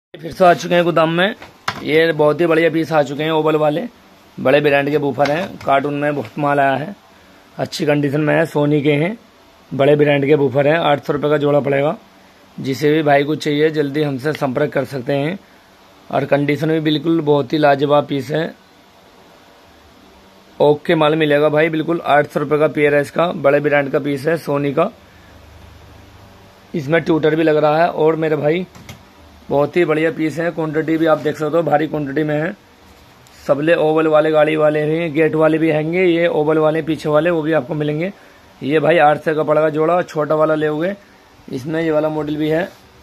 फिर से आ चुके हैं गोदाम में। ये बहुत ही बढ़िया पीस आ चुके हैं। ओवल वाले बड़े ब्रांड के बूफर हैं। कार्टून में बहुत माल आया है, अच्छी कंडीशन में है। सोनी के हैं, बड़े ब्रांड के बूफर हैं। 800 रुपये का जोड़ा पड़ेगा। जिसे भी भाई को चाहिए जल्दी हमसे संपर्क कर सकते हैं। और कंडीशन भी बिल्कुल बहुत ही लाजवाब पीस है। ओके माल मिलेगा भाई, बिल्कुल 800 रुपये का पेयर है इसका। बड़े ब्रांड का पीस है सोनी का। इसमें ट्यूटर भी लग रहा है। और मेरे भाई बहुत ही बढ़िया पीस है। क्वांटिटी भी आप देख सकते हो, भारी क्वांटिटी में है। सबले ओवल वाले गाड़ी वाले हैं, गेट वाले भी हैंगे। ये ओवल वाले पीछे वाले वो भी आपको मिलेंगे। ये भाई 800 का पड़ेगा जोड़ा। छोटा वाला लेओगे, इसमें ये वाला मॉडल भी है।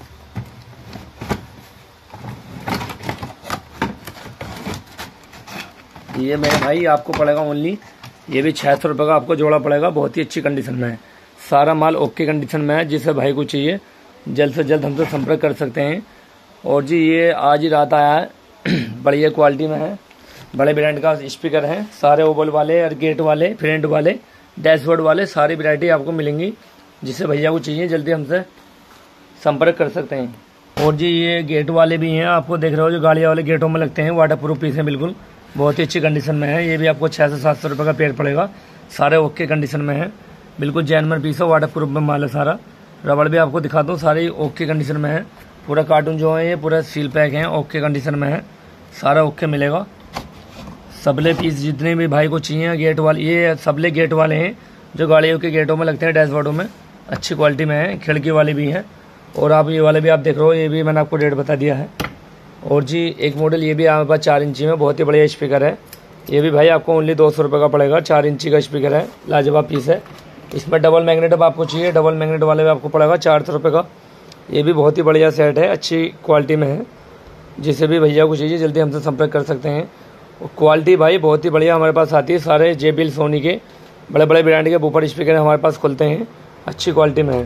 ये मेरे भाई आपको पड़ेगा ओनली, ये भी 600 रुपये का आपको जोड़ा पड़ेगा। बहुत ही अच्छी कंडीशन में है। सारा माल ओके कंडीशन में है। जिसे भाई को चाहिए जल्द से जल्द हमसे संपर्क कर सकते हैं। और जी ये आज ही रात आया है, बढ़िया क्वालिटी में है। बड़े ब्रांड का स्पीकर है। सारे ओवल वाले और गेट वाले, फ्रंट वाले, डैशबोर्ड वाले, सारी वैरायटी आपको मिलेंगी। जिसे भैया को चाहिए जल्दी हमसे संपर्क कर सकते हैं। और जी ये गेट वाले भी हैं, आपको देख रहे हो जो गाड़ियाँ वाले गेटों में लगते हैं। वाटर प्रूफ पीस है, बिल्कुल बहुत ही अच्छी कंडीशन में है। ये भी आपको 600 से 700 रुपये का पेयर पड़ेगा। सारे ओके कंडीशन में है, बिल्कुल जेन्युइन पीस है। वाटर प्रूफ में माल है सारा। रबड़ भी आपको दिखा दो, सारी ओके कंडीशन में है। पूरा कार्टून जो है ये पूरा सील पैक है, ओके कंडीशन में है। सारा ओके मिलेगा। सबले पीस जितने भी भाई को चाहिए गेट वाले, ये सबले गेट वाले हैं जो गाड़ियों के गेटों में लगते हैं, डैशबोर्डों में। अच्छी क्वालिटी में है। खिड़की वाले भी हैं। और आप ये वाले भी आप देख रहे हो, ये भी मैंने आपको रेट बता दिया है। और जी एक मॉडल ये भी हमारे पास 4 इंची में, बहुत ही बढ़िया स्पीकर है। ये भी भाई आपको ओनली 200 रुपये का पड़ेगा। 4 इंची का स्पीकर है, लाजवाब पीस है। इसमें डबल मैग्नेट आपको चाहिए, डबल मैग्नेट वाले में आपको पड़ेगा 400 रुपये का। ये भी बहुत ही बढ़िया सेट है, अच्छी क्वालिटी में है। जिसे भी भैया को चाहिए जल्दी हमसे संपर्क कर सकते हैं। क्वालिटी भाई बहुत ही बढ़िया हमारे पास आती है। सारे JBL सोनी के बड़े बड़े ब्रांड के ऊपर स्पीकर हमारे पास खुलते हैं, अच्छी क्वालिटी में है।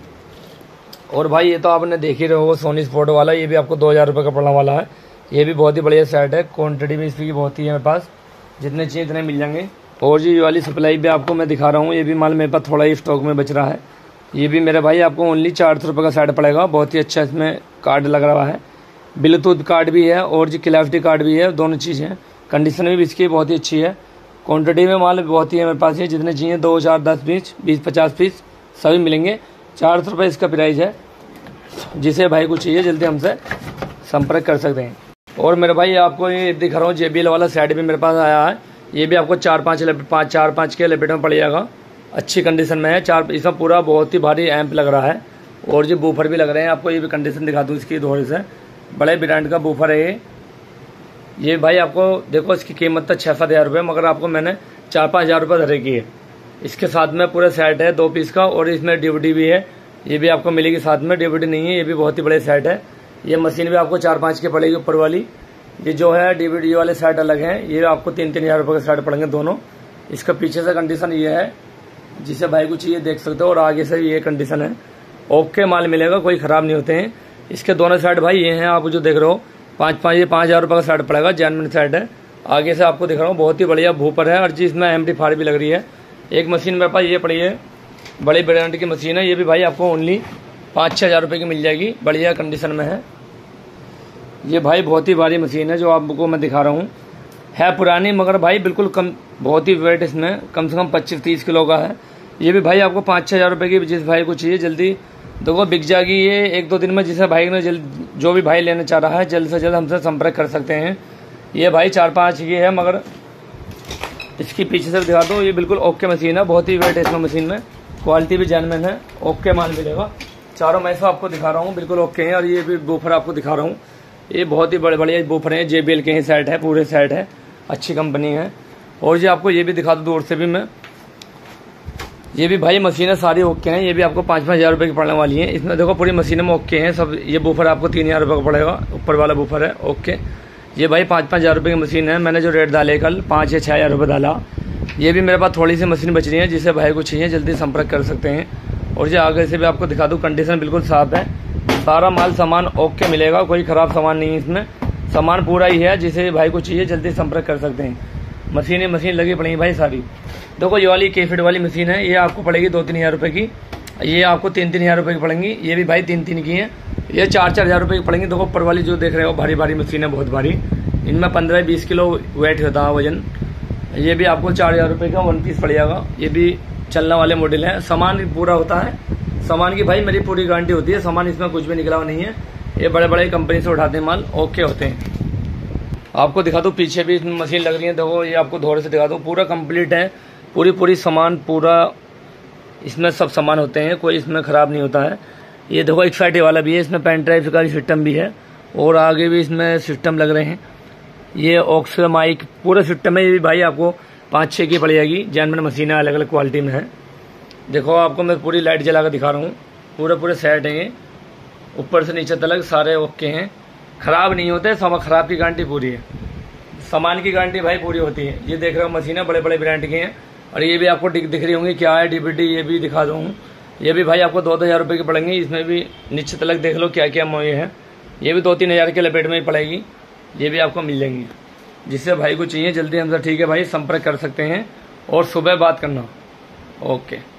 और भाई ये तो आपने देख ही रहे हो, सोनी स्पोर्ट वाला, ये भी आपको 2000 रुपये का पड़ने वाला है। ये भी बहुत ही बढ़िया सेट है। क्वान्टिटी भी इसकी बहुत ही है मेरे पास, जितने चाहिए इतने मिल जाएंगे। और जी ये वाली सप्लाई भी आपको मैं दिखा रहा हूँ। ये भी माल मेरे पास थोड़ा ही स्टॉक में बच रहा है। ये भी मेरे भाई आपको ओनली 400 रुपये का सेट पड़ेगा। बहुत ही अच्छा इसमें कार्ड लग रहा है। ब्लूटूथ कार्ड भी है और जी क्लैरिटी कार्ड भी है, दोनों चीज़ें। कंडीशन भी इसकी बहुत ही अच्छी है। क्वांटिटी में माल बहुत ही है मेरे पास। ये जितने चाहिए 2, 4, 10, 20, 50 पीस सभी मिलेंगे। 400 रुपये इसका प्राइस है। जिसे भाई को चाहिए जल्दी हमसे संपर्क कर सकते हैं। और मेरे भाई आपको ये दिखा रहा हूँ, JBL वाला सेट भी मेरे पास आया है। ये भी आपको 4-5 के लिपिट में पड़ जाएगा। अच्छी कंडीशन में है। इसमें पूरा बहुत ही भारी एम्प लग रहा है। और जो बूफर भी लग रहे हैं आपको, ये भी कंडीशन दिखा दूँ इसकी थोड़ी से। बड़े ब्रांड का बूफर है ये भाई आपको देखो, इसकी कीमत तो 6-7 हज़ार रुपये, मगर आपको मैंने 4-5 हज़ार रुपये धरे की है। इसके साथ में पूरा सेट है 2 पीस का। और इसमें DVD भी है, ये भी आपको मिलेगी साथ में। DVD नहीं है, ये भी बहुत ही बड़े सेट है। ये मशीन भी आपको 4-5 की पड़ेगी ऊपर वाली। ये जो है DVD वाले सेट अलग हैं, ये आपको 3-3 हज़ार रुपये के सेट पड़ेंगे दोनों। इसका पीछे से कंडीशन ये है, जिसे भाई को चाहिए देख सकते हो। और आगे से ये कंडीशन है, ओके माल मिलेगा, कोई ख़राब नहीं होते हैं। इसके दोनों सेट भाई ये हैं, आप जो देख रहे हो 5 हज़ार रुपये का सेट पड़ेगा। जेन्युइन सेट है। आगे से आपको दिख रहा हूँ, बहुत ही बढ़िया भूपर है। और जिसमें एम्पलीफायर भी लग रही है। एक मशीन मेरे पास ये पड़ी है, बड़ी ब्रांड की मशीन है। ये भी भाई आपको ओनली 5-6 हज़ार रुपये की मिल जाएगी, बढ़िया कंडीशन में है। ये भाई बहुत ही भारी मशीन है जो आपको मैं दिखा रहा हूँ। है पुरानी मगर भाई बिल्कुल कम, बहुत ही वेट इसमें कम से कम 25-30 किलो का है। ये भी भाई आपको 5-6 हज़ार रुपये की, जिस भाई को चाहिए जल्दी देखो बिक जाएगी ये 1-2 दिन में। जिसे भाई ने जो भी भाई लेना चाह रहा है जल्द से जल्द हमसे संपर्क कर सकते हैं। ये भाई 4-5 की है, मगर इसकी पीछे से दिखा दो। ये बिल्कुल ओके मशीन है, बहुत ही वेट है इसमें मशीन में। क्वालिटी भी जेन्युइन है, ओके माल मिलेगा। चारों मैं आपको दिखा रहा हूँ, बिल्कुल ओके हैं। और ये भी बूफर आपको दिखा रहा हूँ, ये बहुत ही बड़े बड़े बूफर हैं। JBL के ही सेट है, पूरे सेट है, अच्छी कंपनी है। और जी आपको ये भी दिखा दूँ दूर से भी मैं। ये भी भाई मशीनें सारी ओके हैं। ये भी आपको 5-5 हज़ार रुपये की पड़ने वाली हैं। इसमें देखो पूरी मशीनें में ओके हैं सब। ये बूफर आपको 3 हज़ार रुपये का पड़ेगा, ऊपर वाला बूफर है ओके। ये भाई 5-5 हज़ार रुपये की मशीन है। मैंने जो रेट डाले कल 5 या 6 हज़ार रुपये डाला। ये भी मेरे पास थोड़ी सी मशीन बच रही है, जिसे भाई को चाहिए जल्दी संपर्क कर सकते हैं। और जो आगे से भी आपको दिखा दूँ, कंडीशन बिल्कुल साफ है। सारा माल सामान ओके मिलेगा, कोई ख़राब सामान नहीं है इसमें। सामान पूरा ही है, जिसे भाई को चाहिए जल्दी संपर्क कर सकते हैं। मशीन लगी पड़ी है भाई सारी। देखो ये वाली K-Fit वाली मशीन है, ये आपको पड़ेगी 2-3 हज़ार रुपये की। ये आपको 3-3 हज़ार रुपये की पड़ेंगी। ये भी भाई 3-3 की हैं। ये 4-4 हज़ार रुपये की पड़ेंगी। देखो ऊपर वाली जो देख रहे हो भारी भारी मशीन है, बहुत भारी, इनमें 15-20 किलो वेट होता है वजन। ये भी आपको 4,000 रुपये का 1 पीस पड़ जाएगा। ये भी चलने वाले मॉडल हैं। सामान पूरा होता है, सामान की भाई मेरी पूरी गारंटी होती है, सामान इसमें कुछ भी निकला हुआ नहीं है। ये बड़े बड़े कंपनी से उठाते हैं माल, ओके होते हैं। आपको दिखा दूँ पीछे भी इसमें मशीन लग रही है, देखो ये आपको थोड़े से दिखा दूँ, पूरा कंप्लीट है, पूरी सामान पूरा इसमें सब सामान होते हैं, कोई इसमें ख़राब नहीं होता है। ये देखो एक साइड वाला भी है, इसमें पेन ड्राइव का सिस्टम भी है और आगे भी इसमें सिस्टम लग रहे हैं। ये ऑक्स माइक पूरा सिस्टम है। ये भी भाई आपको 5-6 की पड़ जाएगी। जैनमन मशीन अलग अलग क्वालिटी में है। देखो आपको मैं पूरी लाइट जला कर दिखा रहा हूँ, पूरे सेट हैं ये, ऊपर से नीचे तक सारे ओके हैं, ख़राब नहीं होते। ख़राब की गारंटी पूरी है, सामान की गारंटी भाई पूरी होती है। ये देख रहे हो मशीनें बड़े बड़े ब्रांड की हैं। और ये भी आपको दिख रही होंगी क्या है डीबीटी, ये भी दिखा दूँ। ये भी भाई आपको 2-2 रुपये की पड़ेंगी। इसमें भी नीचे तक देख लो क्या क्या मोये है। ये भी 2-3 हज़ार के लपेट में ही पड़ेगी। ये भी आपको मिल जाएंगी। जिससे भाई को चाहिए जल्दी हमसे, ठीक है भाई, संपर्क कर सकते हैं और सुबह बात करना। ओके।